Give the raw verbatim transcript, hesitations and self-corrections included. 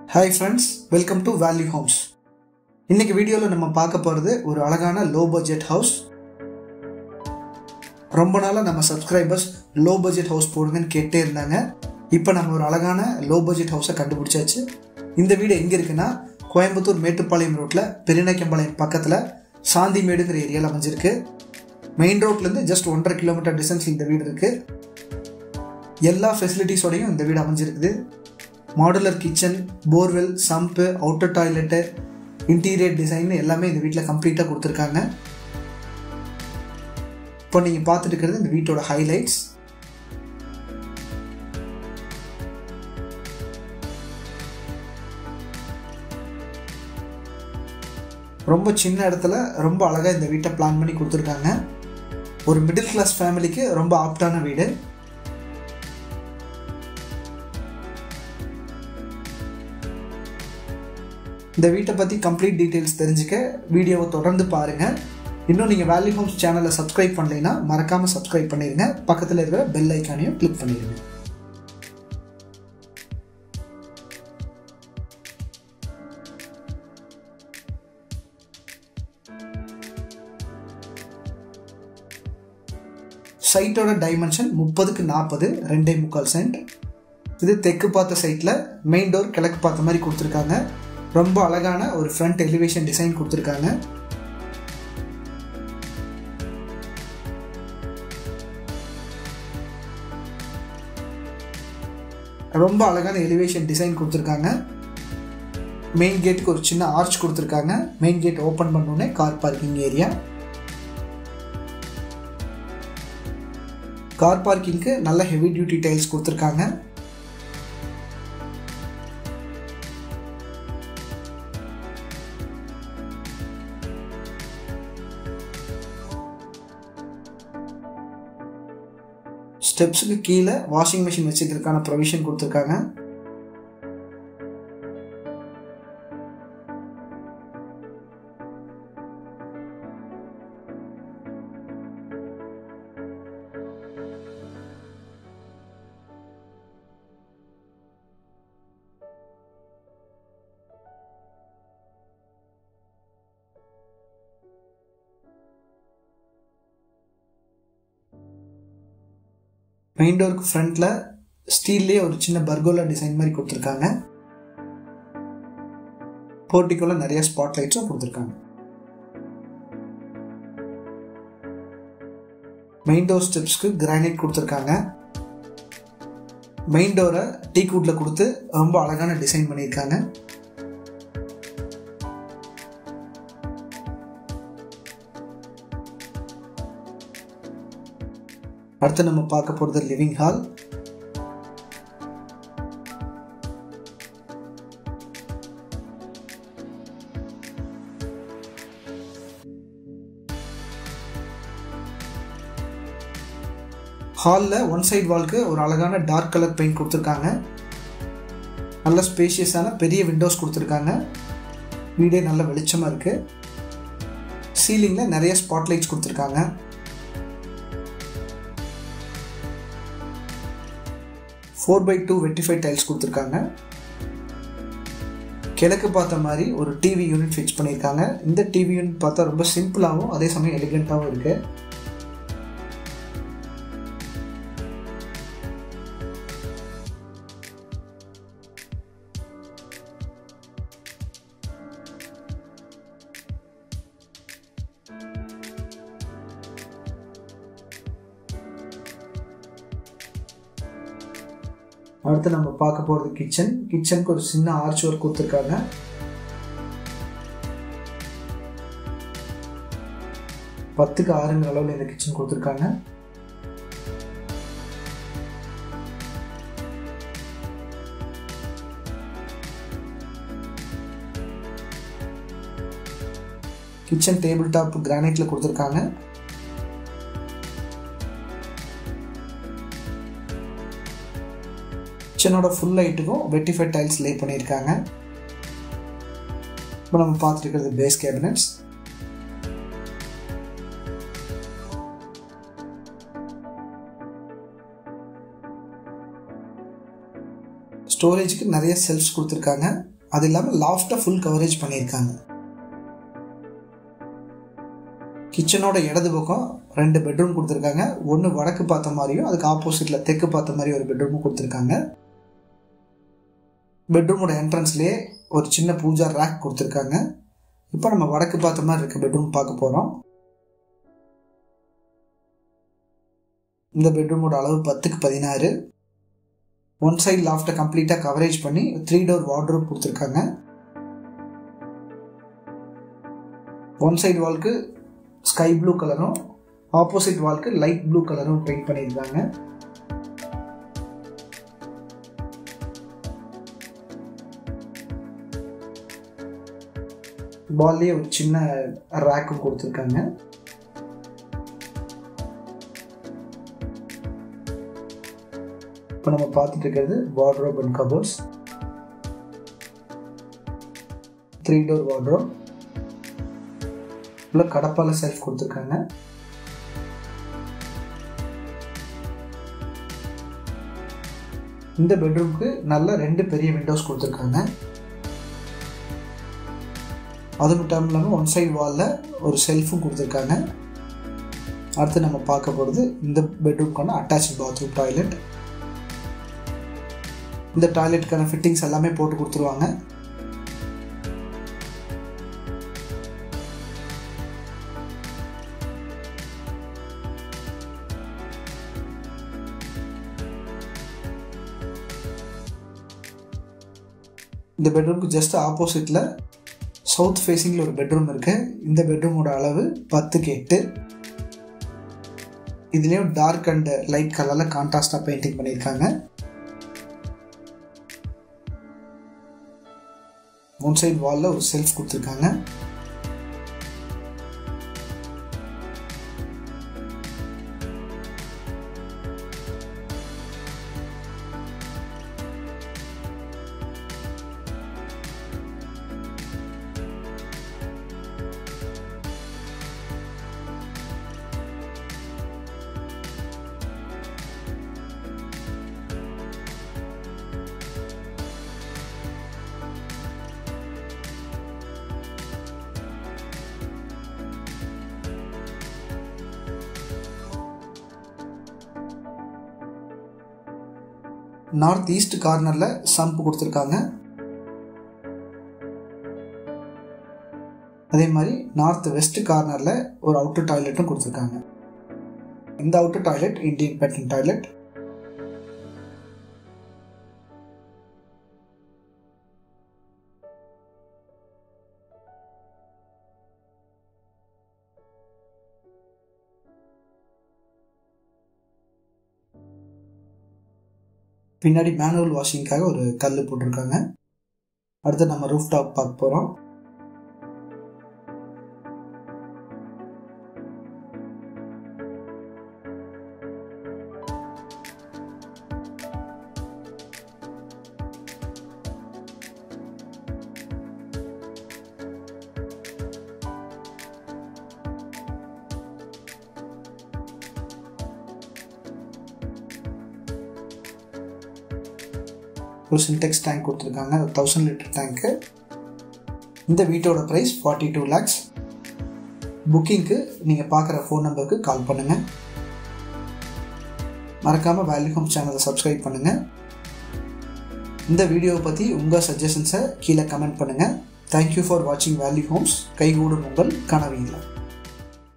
Hi friends, welcome to Value Homes. இன்னைக்கு வீடியோல நம்ம பார்க்க போறது ஒரு அழகான low budget house. ரொம்ப நாளா நம்ம subscribers low budget house போடுங்கன்னு கேட்டே இருந்தாங்க. இப்போ நம்ம ஒரு அழகான low budget house கண்டுபிடிச்சாச்சு. இந்த வீடு எங்க இருக்குன்னா கோயம்புத்தூர் மேட்டுப்பாளையம் ரோட்ல பெரியநாயக்கம்பாளையம் பக்கத்துல சாந்திமேடுங்கிற ஏரியால அமைஞ்சிருக்கு. மெயின் ரோட்ல இருந்து ஜஸ்ட் ஒன்றரை கிலோமீட்டர் டிஸ்டன்ஸ் இந்த வீடு இருக்கு. எல்லா ஃபெசிலிட்டிஸோடையும் இந்த வீடு அமைஞ்சிருக்குது. Modular kitchen, borewell, sump, outer toilet, interior design எல்லாமே இந்த வீட்டில் கம்ப்ளீட்டாக கொடுத்துருக்காங்க. இப்போ நீங்கள் பார்த்துட்டு இருக்கிறது இந்த வீட்டோட ஹைலைட்ஸ். ரொம்ப சின்ன இடத்துல ரொம்ப அழகாக இந்த வீட்டை பிளான் பண்ணி கொடுத்துருக்காங்க. ஒரு மிடில் கிளாஸ் ஃபேமிலிக்கு ரொம்ப ஆப்டான வீடு. இந்த வீட்டை பற்றி கம்ப்ளீட் டீட்டெயில்ஸ் தெரிஞ்சுக்க வீடியோவை தொடர்ந்து பாருங்கள். இன்னும் நீங்கள் வேல்யூ ஹோம்ஸ் சேனலை சப்ஸ்கிரைப் பண்ணலைன்னா மறக்காமல் சப்ஸ்கிரைப் பண்ணிடுங்க. பக்கத்தில் இருக்கிற பெல் ஐக்கானையும் கிளிக் பண்ணிடுங்க. சைட்டோட டைமென்ஷன் முப்பதுக்கு நாற்பது, ரெண்டே முக்கால் சென்ட். இது தெற்கு பார்த்த சைட்டில் மெயின் டோர் கிழக்கு பார்த்த மாதிரி கொடுத்துருக்காங்க. ரொம்ப அழகான ஒரு ஃப்ரண்ட் எலிவேஷன் டிசைன் கொடுத்துருக்காங்க. ரொம்ப அழகான எலிவேஷன் டிசைன் கொடுத்துருக்காங்க. மெயின் கேட்டுக்கு ஒரு சின்ன ஆர்ச் கொடுத்துருக்காங்க. மெயின் கேட் ஓப்பன் பண்ணோடனே கார் பார்க்கிங் ஏரியா. கார் பார்க்கிங்க்கு நல்ல ஹெவி டியூட்டி டைல்ஸ் கொடுத்துருக்காங்க. ஸ்டெப்ஸுக்கு கீழே வாஷிங் மிஷின் வச்சுக்கிறதுக்கான ப்ரொவிஷன் கொடுத்துருக்காங்க. மெயின் டோருக்கு ஃப்ரண்ட்ல ஸ்டீல்லேயே ஒரு சின்ன பர்கோலா டிசைன் மாதிரி கொடுத்துருக்காங்க. போர்ட்டிக்கோல நிறைய ஸ்பாட் லைட்ஸும் கொடுத்துருக்காங்க. மெயின் டோர் ஸ்டெப்ஸ்க்கு கிரானைட் கொடுத்துருக்காங்க. மெயின் டோரை டீக் வுட்ல கொடுத்து ரொம்ப அழகான டிசைன் பண்ணியிருக்காங்க. அடுத்து நம்ம பார்க்க போகிறது லிவிங் ஹால். ஹாலில் ஒன் சைட் வால்க்கு ஒரு அழகான டார்க் கலர் பெயிண்ட் கொடுத்துருக்காங்க. நல்ல ஸ்பேஷியஸான பெரிய விண்டோஸ் கொடுத்துருக்காங்க. வீடே நல்ல வெளிச்சமாக இருக்குது. சீலிங்கில் நிறைய ஸ்பாட் லைட்ஸ் கொடுத்துருக்காங்க. Four by two vitrified tiles கொடுத்துருக்காங்க. கிழக்கு பார்த்த மாதிரி ஒரு டிவி யூனிட் ஃபிக்ஸ் பண்ணியிருக்காங்க. இந்த டிவி யூனிட் பார்த்தா ரொம்ப சிம்பிளாகவும் அதே சமயம் எலிகெண்ட்டாகவும் இருக்கு. அடுத்து நம்ம பார்க்க போகிறது கிச்சன். கிச்சனுக்கு ஒரு சின்ன ஆர்ச் ஒர்க் கொடுத்துருக்காங்க. பத்துக்கு ஆறுங்கிற அளவில் இந்த கிச்சன் கொடுத்துருக்காங்க. கிச்சன் டேபிள் டாப் கிரானைட்ல கொடுத்துருக்காங்க. கிச்சனோட ஃபுல் லைட்டுக்கும் வெட்டிஃபை டைல்ஸ் லே பண்ணியிருக்காங்க. இப்போ நம்ம பார்த்துட்டு இருக்கிறது பேஸ் கேபினட்ஸ். ஸ்டோரேஜுக்கு நிறைய செல்ஃப்ஸ் கொடுத்துருக்காங்க. அது இல்லாமல் லாஃப்ட்டை ஃபுல் கவரேஜ் பண்ணியிருக்காங்க. கிச்சனோட இடது பக்கம் ரெண்டு பெட்ரூம் கொடுத்துருக்காங்க. ஒன்று வடக்கு பார்த்த மாதிரியும் அதுக்கு ஆப்போசிட்டில் தெற்கு பார்த்த மாதிரி ஒரு பெட்ரூமும் கொடுத்துருக்காங்க. பெட்ரூமோட என்ட்ரன்ஸ்லேயே ஒரு சின்ன பூஜா ரேக் கொடுத்துருக்காங்க. இப்போ நம்ம வடக்கு பார்த்த மாதிரி இருக்க பெட்ரூம் பார்க்க போகிறோம். இந்த பெட்ரூமோட அளவு பத்துக்கு பதினாறு. ஒன் சைடு லாஃப்ட்டை கம்ப்ளீட்டாக கவரேஜ் பண்ணி த்ரீ டோர் வார்ட்ரோப் கொடுத்துருக்காங்க. ஒன் சைடு வால்க்கு ஸ்கை ப்ளூ கலரும் ஆப்போசிட் வால்க்கு லைட் ப்ளூ கலரும் பெயிண்ட் பண்ணியிருக்காங்க. வால்லேயே ஒரு சின்ன ரேக்கும் கொடுத்துருக்காங்க. இப்போ நம்ம பார்த்துட்டு இருக்கிறது wardrobe and cupboards. Three door wardrobe உள்ள கடப்பால செல்ஃப் கொடுத்துருக்காங்க. இந்த பெட்ரூம்க்கு நல்ல ரெண்டு பெரிய விண்டோஸ் கொடுத்துருக்காங்க. அது மட்டும் இல்லாமல் ஒன் சைடு வாலில் ஒரு செல்ஃபும் கொடுத்துருக்காங்க. அடுத்து நம்ம பார்க்க போகிறது இந்த பெட்ரூம்க்கான அட்டாச் பாத்ரூம் டாய்லெட். இந்த டாய்லெட்டுக்கான ஃபிட்டிங்ஸ் எல்லாமே போட்டு கொடுத்துருவாங்க. இந்த பெட்ரூமுக்கு ஜஸ்ட் ஆப்போசிட்டில் சவுத் ஃபேஸிங்கில் ஒரு பெட்ரூம் இருக்குது. இந்த பெட்ரூமோட அளவு பத்துக்கு எட்டு. இதுலேயும் டார்க் அண்ட் லைட் கலரில் கான்ட்ராஸ்டாக பெயிண்டிங் பண்ணியிருக்காங்க. ஒன் சைடு வாலில் ஒரு செல்ஃப் கொடுத்துருக்காங்க. நார்த் ஈஸ்ட் கார்னரில் சம்ப் கொடுத்துருக்காங்க. அதே மாதிரி நார்த் வெஸ்ட் கார்னரில் ஒரு அவுட்டர் டாய்லெட்டும் கொடுத்துருக்காங்க. இந்த outer toilet Indian pattern toilet. பின்னாடி மேனுவல் வாஷிங்காக ஒரு கல் போட்டிருக்காங்க. அடுத்து நம்ம ரூஃப் டாப் பார்க்க போகிறோம். ஒரு சின்டெக்ஸ் டேங்க் கொடுத்துருக்காங்க, தௌசண்ட் லிட்டர் டேங்க்கு. இந்த வீட்டோட ப்ரைஸ் ஃபார்ட்டி டூ லேக்ஸ். புக்கிங்க்கு நீங்கள் பார்க்குற ஃபோன் நம்பருக்கு கால் பண்ணுங்கள். மறக்காமல் வேல்யூ ஹோம்ஸ் சேனலை சப்ஸ்கிரைப் பண்ணுங்கள். இந்த வீடியோவை பற்றி உங்கள் சஜஷன்ஸை கீழே கமெண்ட் பண்ணுங்கள். தேங்க்யூ ஃபார் வாட்சிங் வேல்யூ ஹோம்ஸ். கைகூடும் உங்கள் கனவு இல்லம்.